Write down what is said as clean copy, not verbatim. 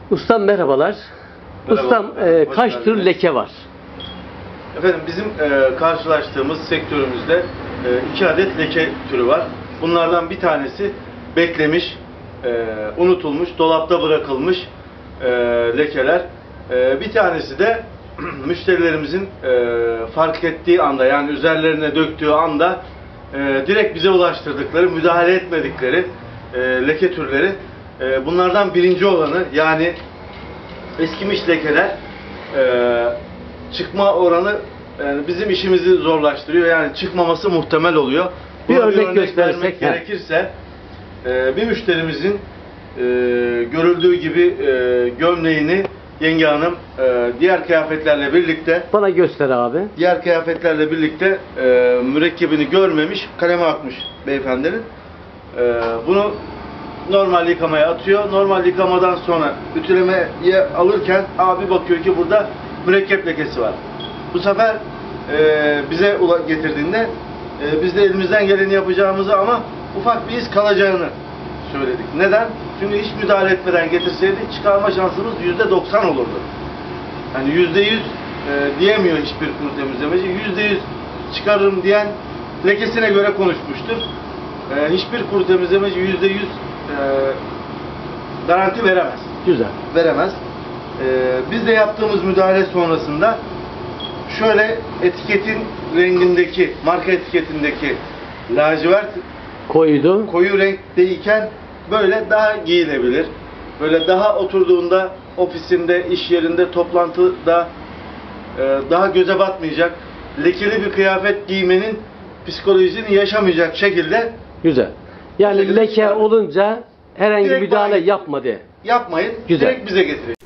Ustam merhabalar. Merhaba. Ustam kaç Hoş tür geldiniz. leke var? Efendim bizim karşılaştığımız sektörümüzde 2 adet leke türü var. Bunlardan bir tanesi beklemiş, unutulmuş, dolapta bırakılmış lekeler. Bir tanesi de müşterilerimizin fark ettiği anda, yani üzerlerine döktüğü anda direkt bize ulaştırdıkları, müdahale etmedikleri leke türleri. Bunlardan birinci olanı, yani eskimiş lekeler çıkma oranı bizim işimizi zorlaştırıyor. Yani çıkmaması muhtemel oluyor. Bir Buna örnek vermek gösterirsek, gerekirse bir müşterimizin görüldüğü gibi gömleğini yenge hanım diğer kıyafetlerle birlikte mürekkebini görmemiş, kaleme atmış beyefendinin. Bunu normal yıkamaya atıyor. Normal yıkamadan sonra ütülemeye alırken abi bakıyor ki burada mürekkep lekesi var. Bu sefer bize getirdiğinde biz de elimizden geleni yapacağımızı ama ufak bir iz kalacağını söyledik. Neden? Çünkü hiç müdahale etmeden getirseydi çıkarma şansımız %90 olurdu. Yani %100 diyemiyor hiçbir kuru temizlemeci. %100 çıkarırım diyen lekesine göre konuşmuştur. Hiçbir kuru temizlemeci %100 garanti veremez. Güzel. Veremez. Biz de yaptığımız müdahale sonrasında şöyle etiketin rengindeki, marka etiketindeki lacivert koyu renkteyken böyle daha giyilebilir. Böyle daha oturduğunda ofisinde, iş yerinde, toplantıda daha göze batmayacak, lekeli bir kıyafet giymenin psikolojisini yaşamayacak şekilde. Güzel. Yani leke olunca herhangi bir Direkt müdahale yapmadı. yapmayın. Güzel. Direkt bize getirin.